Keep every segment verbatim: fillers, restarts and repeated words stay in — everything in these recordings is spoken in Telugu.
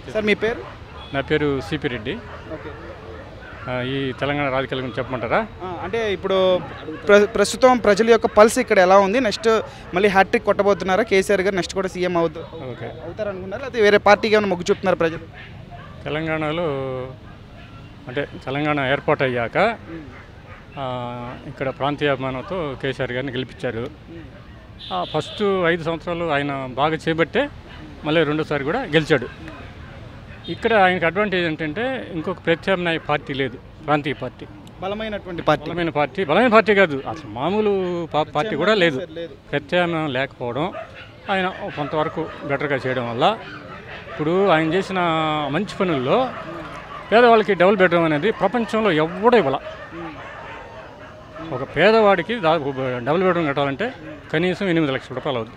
సార్ మీ పేరు? నా పేరు సిపి రెడ్డి. ఈ తెలంగాణ రాజకీయాల గురించి చెప్పమంటారా? అంటే ఇప్పుడు ప్ర ప్రస్తుతం ప్రజల యొక్క పల్స్ ఇక్కడ ఎలా ఉంది? నెక్స్ట్ మళ్ళీ హ్యాట్రిక్ కొట్టబోతున్నారా కేసీఆర్ గారు? నెక్స్ట్ కూడా సీఎం అవుతు ఓకే అవుతారు అనుకున్నారా? లేకపోతే వేరే పార్టీకి ఏమైనా మొగ్గు చూపుతున్నారు ప్రజలు? తెలంగాణలో అంటే తెలంగాణ ఏర్పాటు అయ్యాక ఇక్కడ ప్రాంతీయాభిమానంతో కేసీఆర్ గారిని గెలిపించారు. ఫస్ట్ ఐదు సంవత్సరాలు ఆయన బాగా చేపట్టే మళ్ళీ రెండోసారి కూడా గెలిచాడు. ఇక్కడ ఆయనకు అడ్వాంటేజ్ ఏంటంటే ఇంకొక ప్రత్యామ్నాయ పార్టీ లేదు, ప్రాంతీయ పార్టీ, బలమైనటువంటి పార్టీ. బలమైన పార్టీ బలమైన పార్టీ కాదు, అసలు మామూలు పార్టీ కూడా లేదు. ప్రత్యామ్నాయం లేకపోవడం ఆయన కొంతవరకు బెటర్గా చేయడం వల్ల ఇప్పుడు ఆయన చేసిన మంచి పనుల్లో పేదవాళ్ళకి డబుల్ బెడ్రూమ్ అనేది ప్రపంచంలో ఎవడో ఇవ్వాల. ఒక పేదవాడికి డబుల్ బెడ్రూమ్ కట్టాలంటే కనీసం ఎనిమిది లక్షల రూపాయలు అవుతుంది.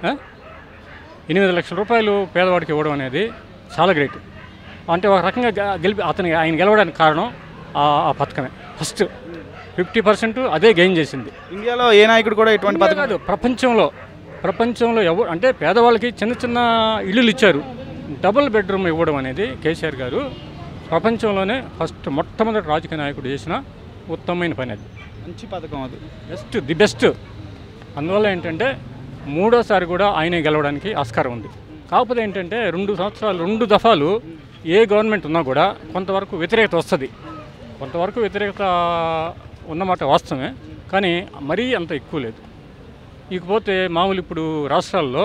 ఎనిమిది లక్షల రూపాయలు పేదవాడికి ఇవ్వడం అనేది చాలా గ్రేట్. అంటే ఒక రకంగా గెలిపి అతనికి ఆయన గెలవడానికి కారణం ఆ పథకమే. ఫస్ట్ ఫిఫ్టీ పర్సెంట్ అదే గెయిన్ చేసింది. ఇండియాలో ఏ నాయకుడు కూడా ఇటువంటి పథకం కాదు, ప్రపంచంలో ప్రపంచంలో ఎవరు అంటే పేదవాళ్ళకి చిన్న చిన్న ఇల్లులు ఇచ్చారు. డబుల్ బెడ్రూమ్ ఇవ్వడం అనేది కేసీఆర్ గారు ప్రపంచంలోనే ఫస్ట్ మొట్టమొదటి రాజకీయ నాయకుడు చేసిన ఉత్తమమైన పని. అది మంచి పథకం, అది బెస్ట్, ది బెస్ట్. అందువల్ల ఏంటంటే మూడోసారి కూడా ఆయనే గెలవడానికి ఆస్కారం ఉంది. కాకపోతే ఏంటంటే రెండు సంవత్సరాలు రెండు దఫాలు ఏ గవర్నమెంట్ ఉన్నా కూడా కొంతవరకు వ్యతిరేకత వస్తుంది. కొంతవరకు వ్యతిరేకత ఉన్నమాట వాస్తవమే, కానీ మరీ అంత ఎక్కువ లేదు. ఇకపోతే మామూలు ఇప్పుడు రాష్ట్రాల్లో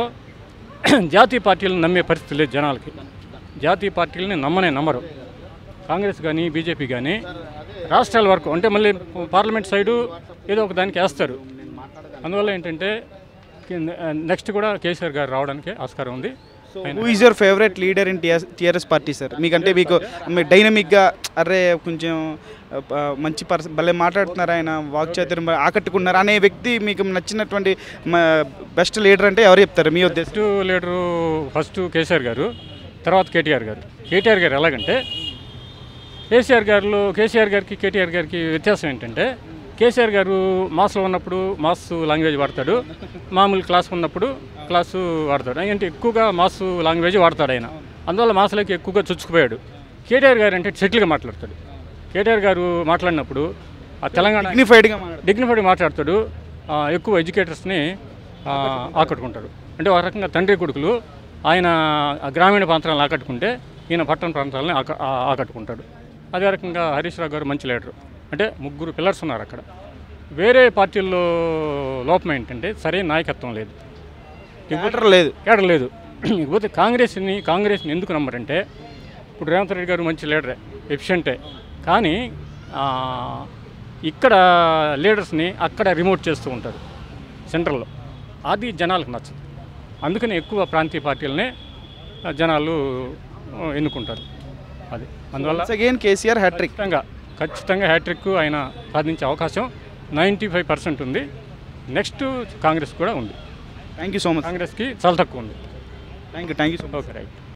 జాతీయ పార్టీలను నమ్మే పరిస్థితి లేదు జనాలకి. జాతీయ పార్టీలని నమ్మనే నమ్మరు. కాంగ్రెస్ కానీ బీజేపీ కానీ రాష్ట్రాల వరకు అంటే మళ్ళీ పార్లమెంట్ సైడు ఏదో ఒక దానికి వేస్తారు. అందువల్ల ఏంటంటే నెక్స్ట్ కూడా కేసీఆర్ గారు రావడానికి ఆస్కారం ఉంది. Who is your favourite leader in TRS party sir? మీకంటే మీకు డైనమిక్గా అరే కొంచెం మంచి పర్సన్ భలే మాట్లాడుతున్నారు, ఆయన వాక్చాతుర్యం ఆకట్టుకున్నారు అనే వ్యక్తి మీకు నచ్చినటువంటి బెస్ట్ లీడర్ అంటే ఎవరు చెప్తారు మీ ఉద్దేశం? బెస్ట్ లీడరు ఫస్ట్ కేసీఆర్ గారు, తర్వాత కేటీఆర్ గారు. కేటీఆర్ గారు ఎలాగంటే కేసీఆర్ గారిలో కేసీఆర్ గారికి కేటీఆర్ గారికి వ్యత్యాసం ఏంటంటే కేసీఆర్ గారు మాస్లో ఉన్నప్పుడు మాస్ లాంగ్వేజ్ వాడతాడు, మామూలు క్లాస్ ఉన్నప్పుడు క్లాసు వాడతాడు. అంటే ఎక్కువగా మాస్ లాంగ్వేజ్ వాడతాడు ఆయన. అందువల్ల మాస్లోకి ఎక్కువగా చొచ్చుకుపోయాడు. కేటీఆర్ గారు అంటే సెటిల్గా మాట్లాడతాడు. కేటీఆర్ గారు మాట్లాడినప్పుడు ఆ తెలంగాణ డిగ్నిఫైడ్గా డిగ్నిఫైడ్గా మాట్లాడతాడు. ఎక్కువ ఎడ్యుకేటర్స్ని ఆకట్టుకుంటాడు. అంటే ఒక రకంగా తండ్రి కొడుకులు ఆయన గ్రామీణ ప్రాంతాలను ఆకట్టుకుంటే ఈయన పట్టణ ప్రాంతాలని ఆక ఆకట్టుకుంటాడు. అదే రకంగా హరీష్ రావు గారు మంచి లీడరు. అంటే ముగ్గురు పిల్లర్స్ ఉన్నారు అక్కడ. వేరే పార్టీల్లో లోపం ఏంటంటే సరైన నాయకత్వం లేదు, కేడర్ లేదు కేడర్ లేదు. ఇకపోతే కాంగ్రెస్ని కాంగ్రెస్ని ఎందుకు నమ్మరంటే ఇప్పుడు రేవంత్ రెడ్డి గారు మంచి లీడరే, ఎఫిషియెంటే, కానీ ఇక్కడ లీడర్స్ని అక్కడ రిమోట్ చేస్తూ ఉంటారు సెంట్రల్లో. అది జనాలకు నచ్చదు. అందుకని ఎక్కువ ప్రాంతీయ పార్టీలనే జనాలు ఎన్నుకుంటారు. అది అందువల్ల అగైన్ కేసీఆర్ హ్యాట్రిక్ ఖచ్చితంగా ఖచ్చితంగా హ్యాట్రిక్ ఆయన సాధించే అవకాశం నైంటీ ఫైవ్ పర్సెంట్ ఉంది. నెక్స్ట్ కాంగ్రెస్ కూడా ఉంది. Thank you so much. కాంగ్రెస్కి చాలా తక్కువ ఉంది. Thank you thank you so much. Okay, right.